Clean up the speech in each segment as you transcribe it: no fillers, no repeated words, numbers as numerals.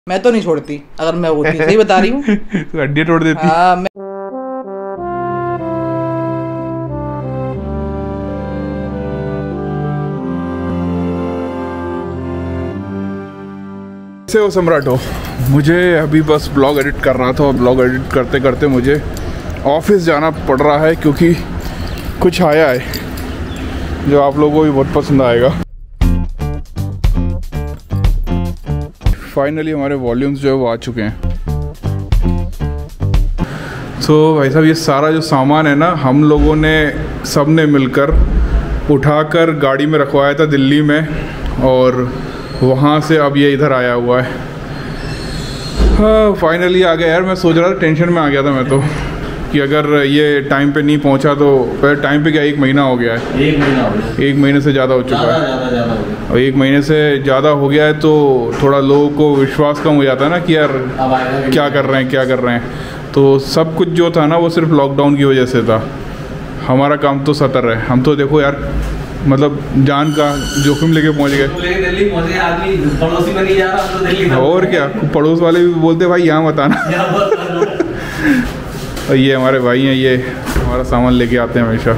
मैं तो नहीं छोड़ती, अगर मैं होती सही बता रही हूँ। तो हड्डी तोड़ देती। हाँ, से हो सम्राट हो, मुझे अभी बस ब्लॉग एडिट कर रहा था और ब्लॉग एडिट करते करते मुझे ऑफिस जाना पड़ रहा है क्योंकि कुछ आया है जो आप लोगों को भी बहुत पसंद आएगा। फाइनली हमारे वॉल्यूम्स जो है वो आ चुके हैं। तो भाई साहब, ये सारा जो सामान है ना, हम लोगों ने सब ने मिलकर उठाकर गाड़ी में रखवाया था दिल्ली में, और वहाँ से अब ये इधर आया हुआ है। हाँ, फाइनली आ गया यार। मैं सोच रहा था, टेंशन में आ गया था मैं तो कि अगर ये टाइम पे नहीं पहुँचा तो टाइम पे क्या, 1 महीना हो गया है। 1 महीना हो गया, 1 महीने से ज़्यादा हो चुका है। ज़्यादा हो गया। और 1 महीने से ज़्यादा हो गया है तो थोड़ा लोगों को विश्वास कम हो जाता है ना कि यार क्या कर रहे हैं, क्या कर रहे हैं। तो सब कुछ जो था ना वो सिर्फ लॉकडाउन की वजह से था। हमारा काम तो सतर है। हम तो देखो यार, मतलब जान का जोखिम लेके पहुंच गए। दिल्ली पहुंचे, आदमी पड़ोसी में नहीं जा रहा, तो दिल्ली और क्या, पड़ोस वाले भी बोलते भाई यहाँ मत आना। और ये हमारे भाई हैं, ये हमारा सामान लेके आते हैं हमेशा।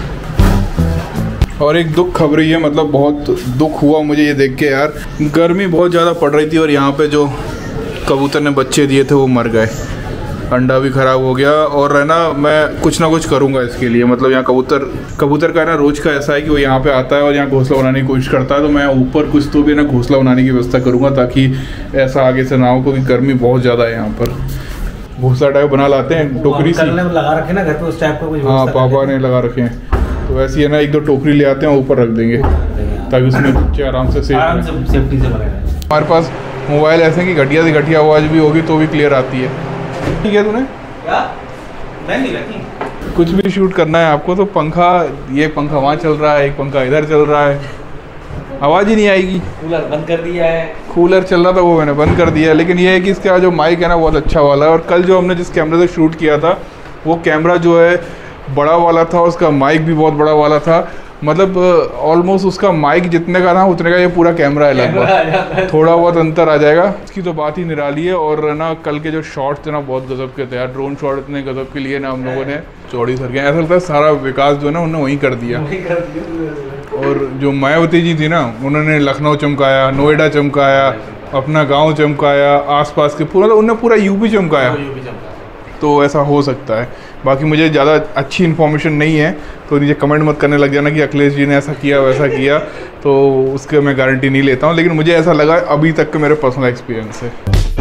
और एक दुख खबर ही है, मतलब बहुत दुख हुआ मुझे ये देख के यार। गर्मी बहुत ज़्यादा पड़ रही थी और यहाँ पे जो कबूतर ने बच्चे दिए थे वो मर गए, अंडा भी ख़राब हो गया। और है ना, मैं कुछ ना कुछ करूँगा इसके लिए। मतलब यहाँ कबूतर का है ना, रोज़ का ऐसा है कि वो यहाँ पे आता है और यहाँ घोंसला बनाने की कोशिश करता है। तो मैं ऊपर कुछ तो भी ना घोंसला बनाने की व्यवस्था करूँगा ताकि ऐसा आगे से ना हो, क्योंकि गर्मी बहुत ज़्यादा है यहाँ पर। घोंसला टाइप बना लाते हैं, टोकरी सी लगा रखे ना घर पे, उस टाइप का कुछ। हाँ, पापा ने लगा रखे हैं। तो ऐसी है ना, 1-2 टोकरी ले आते हैं, ऊपर रख देंगे ताकि उसमें बच्चे आराम से सेफ्टी से बने। हमारे पास मोबाइल ऐसे कि घटिया से घटिया आवाज़ भी होगी तो भी क्लियर आती है। ठीक है, तूने नहीं रखी। कुछ भी शूट करना है आपको तो पंखा, ये पंखा वहाँ चल रहा है, एक पंखा इधर चल रहा है, आवाज़ ही नहीं आएगी। कूलर बंद कर दिया है। कूलर चल रहा था वो मैंने बंद कर दिया है। लेकिन ये है कि इसका जो माइक है ना बहुत अच्छा वाला है। और कल जो हमने जिस कैमरे से शूट किया था वो कैमरा जो है बड़ा वाला था, उसका माइक भी बहुत बड़ा वाला था। मतलब ऑलमोस्ट उसका माइक जितने का था उतने का ये पूरा कैमरा है लगभग। थोड़ा बहुत अंतर आ जाएगा। इसकी तो बात ही निराली है। और ना कल के जो शॉट्स थे ना बहुत गजब के थे यार। ड्रोन शॉट इतने गजब के लिए ना हम लोगों ने चौड़ी सर के, ऐसा लगता है सारा विकास जो है ना उन्होंने वहीं कर दिया। और जो मायावती जी थी ना, उन्होंने लखनऊ चमकाया, नोएडा चमकाया, अपना गाँव चमकाया, आसपास के पूरा, उन्होंने पूरा यूपी चमकाया। तो ऐसा हो सकता है। बाकी मुझे ज़्यादा अच्छी इन्फॉर्मेशन नहीं है तो नीचे कमेंट मत करने लग जाना कि अखिलेश जी ने ऐसा किया वैसा किया, तो उसके मैं गारंटी नहीं लेता हूँ। लेकिन मुझे ऐसा लगा अभी तक के मेरे पर्सनल एक्सपीरियंस से।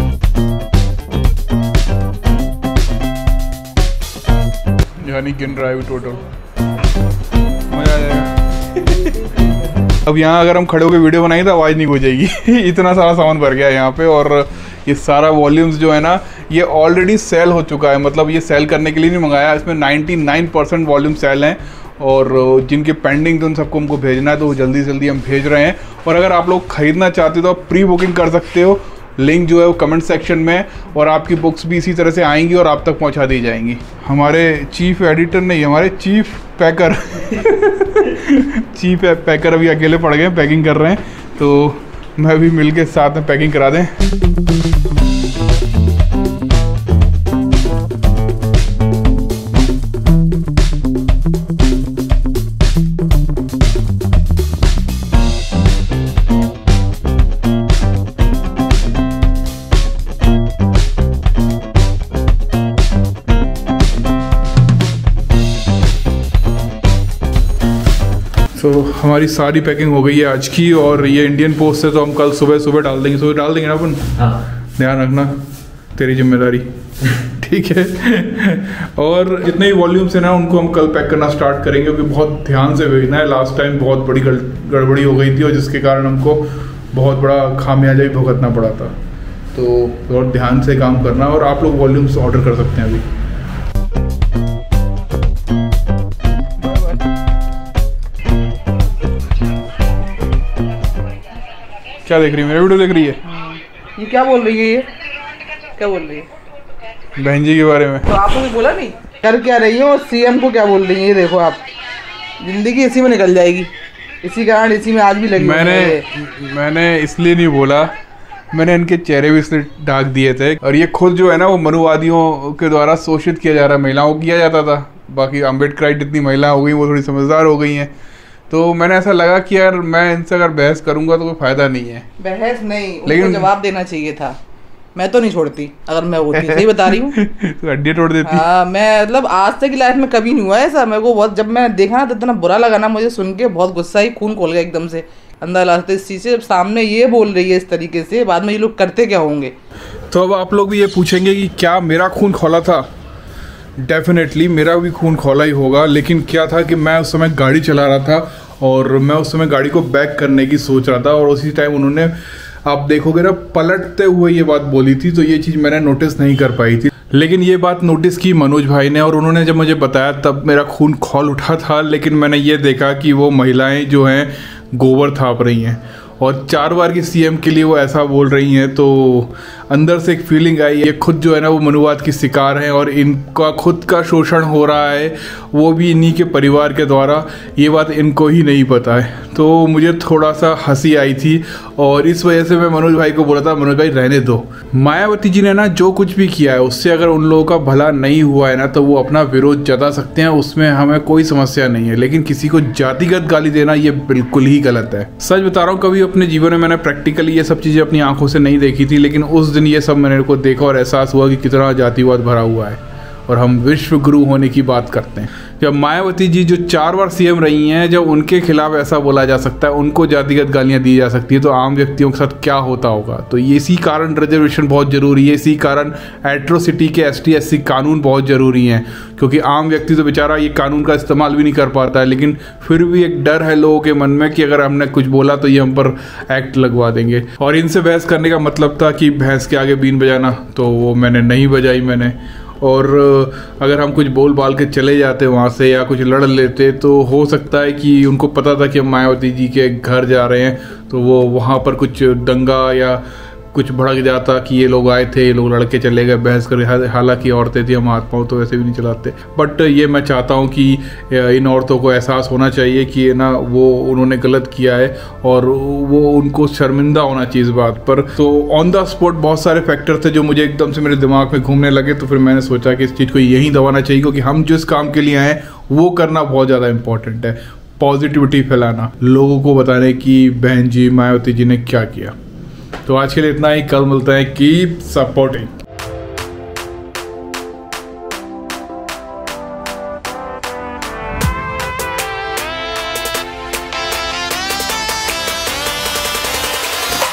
यानी गिन रहा है टोटल, मज़ा आ जाएगा। अब यहाँ अगर हम खड़े होकर वीडियो बनाएंगे तो आवाज़ नहीं हो जाएगी। इतना सारा सामान भर गया है यहाँ पे। और ये सारा वॉल्यूम्स जो है ना ये ऑलरेडी सेल हो चुका है। मतलब ये सेल करने के लिए नहीं मंगाया, इसमें 99% वॉल्यूम सेल हैं। और जिनके पेंडिंग थे उन सबको हमको भेजना है, तो वो जल्दी जल्दी हम भेज रहे हैं। और अगर आप लोग ख़रीदना चाहते हो तो आप प्री बुकिंग कर सकते हो। लिंक जो है वो कमेंट सेक्शन में, और आपकी बुक्स भी इसी तरह से आएंगी और आप तक पहुंचा दी जाएंगी। हमारे चीफ एडिटर नहीं, हमारे चीफ पैकर चीफ पैकर अभी अकेले पड़ गए, पैकिंग कर रहे हैं। तो मैं भी मिल के साथ में पैकिंग करा दें। तो हमारी सारी पैकिंग हो गई है आज की। और ये इंडियन पोस्ट से तो हम कल सुबह सुबह डाल देंगे। सुबह डाल देंगे ना अपन। हाँ। ध्यान रखना, तेरी जिम्मेदारी। ठीक है। और जितने भी वॉल्यूम्स हैं ना उनको हम कल पैक करना स्टार्ट करेंगे, क्योंकि बहुत ध्यान से भेजना है। लास्ट टाइम बहुत बड़ी गड़बड़ी हो गई थी और जिसके कारण हमको बहुत बड़ा खामियाजा भी भुगतना पड़ा था। तो बहुत ध्यान से काम करना। और आप लोग वॉल्यूम्स ऑर्डर कर सकते हैं अभी। क्या देख रही है? मेरा वीडियो देख रही है? ये क्या बोल रही है? ये क्या बोल रही है? बहन जी के बारे में। तो आपको कुछ बोला नहीं? कर क्या रही है और सीएम को क्या बोल रही है? ये देखो आप, जिंदगी इसी में निकल जाएगी। इसी कारण इसी में आज भी लगी। मैंने इसलिए नहीं बोला मैंने इनके चेहरे भी इसलिए ढाक दिए थे। और ये खुद जो है ना वो मनुवादियों के द्वारा शोषित किया जा रहा है, महिलाओं को किया जाता था। बाकी अम्बेडकराइट जितनी महिला हो गई वो थोड़ी समझदार हो गई हैं, तो मैंने ऐसा लगा कि यार मैं इनसे अगर बहस करूंगा तो कोई फायदा नहीं है। बहस नहीं, लेकिन जवाब देना चाहिए था। मैं तो नहीं छोड़ती अगर मैं होती, सही बता रही हूँ। तो हड्डी तोड़ देती। हाँ, मैं मतलब आज तक की लाइफ में कभी नहीं हुआ ऐसा। मेरे को बहुत, जब मैं देखा ना तो इतना बुरा लगा ना मुझे सुन के, बहुत गुस्सा ही, खून खोल गया एकदम से अंदर लाते इस चीज़ से। जब सामने ये बोल रही है इस तरीके से, बाद में ये लोग करते क्या होंगे। तो अब आप लोग भी ये पूछेंगे कि क्या मेरा खून खौला था? डेफिनेटली मेरा भी खून खौला ही होगा, लेकिन क्या था कि मैं उस समय गाड़ी चला रहा था और मैं उस समय गाड़ी को बैक करने की सोच रहा था, और उसी टाइम उन्होंने, आप देखोगे ना, पलटते हुए ये बात बोली थी, तो ये चीज़ मैंने नोटिस नहीं कर पाई थी। लेकिन ये बात नोटिस की मनोज भाई ने, और उन्होंने जब मुझे बताया तब मेरा खून खौल उठा था। लेकिन मैंने ये देखा कि वो महिलाएं जो हैं गोबर थाप रही हैं, और 4 बार की सीएम के लिए वो ऐसा बोल रही हैं, तो अंदर से एक फीलिंग आई, ये खुद जो है ना वो मनुवाद की शिकार हैं और इनका खुद का शोषण हो रहा है, वो भी इन्हीं के परिवार के द्वारा। ये बात इनको ही नहीं पता है। तो मुझे थोड़ा सा हंसी आई थी, और इस वजह से मैं मनोज भाई को बोला था, मनोज भाई रहने दो। मायावती जी ने ना जो कुछ भी किया है उससे अगर उन लोगों का भला नहीं हुआ है ना, तो वो अपना विरोध जता सकते हैं, उसमें हमें कोई समस्या नहीं है। लेकिन किसी को जातिगत गाली देना ये बिल्कुल ही गलत है। सच बता रहा हूँ, कभी अपने जीवन में मैंने प्रैक्टिकली ये सब चीज़ें अपनी आंखों से नहीं देखी थी, लेकिन उस दिन ये सब मैंने को देखा और एहसास हुआ कि कितना जातिवाद भरा हुआ है, और हम विश्व गुरु होने की बात करते हैं। जब मायावती जी जो 4 बार सीएम रही हैं, जब उनके खिलाफ ऐसा बोला जा सकता है, उनको जातिगत गालियां दी जा सकती है, तो आम व्यक्तियों के साथ क्या होता होगा। तो इसी कारण रिजर्वेशन बहुत ज़रूरी है, इसी कारण एट्रोसिटी के ST SC कानून बहुत ज़रूरी हैं, क्योंकि आम व्यक्ति तो बेचारा ये कानून का इस्तेमाल भी नहीं कर पाता है, लेकिन फिर भी एक डर है लोगों के मन में कि अगर हमने कुछ बोला तो ये हम पर एक्ट लगवा देंगे। और इनसे बहस करने का मतलब था कि भैंस के आगे बीन बजाना, तो वो मैंने नहीं बजाई मैंने। और अगर हम कुछ बोल बाल के चले जाते वहाँ से या कुछ लड़ लेते, तो हो सकता है कि उनको पता था कि हम मायावती जी के घर जा रहे हैं, तो वो वहाँ पर कुछ दंगा या कुछ भड़क जाता कि ये लोग आए थे, ये लोग लड़के चले गए बहस कर। हालांकि औरतें थी, हम हाथ पाँव तो वैसे भी नहीं चलाते। बट ये मैं चाहता हूँ कि इन औरतों को एहसास होना चाहिए कि ना वो उन्होंने गलत किया है, और वो उनको शर्मिंदा होना चाहिए इस बात पर। तो ऑन द स्पॉट बहुत सारे फैक्टर थे जो मुझे एकदम से मेरे दिमाग में घूमने लगे, तो फिर मैंने सोचा कि इस चीज़ को यहीं दबाना चाहिए, क्योंकि हम जिस काम के लिए आए वो करना बहुत ज़्यादा इंपॉर्टेंट है। पॉजिटिविटी फैलाना, लोगों को बताने कि बहन जी मायावती जी ने क्या किया। तो आज के लिए इतना ही, कल मिलता है। Keep supporting.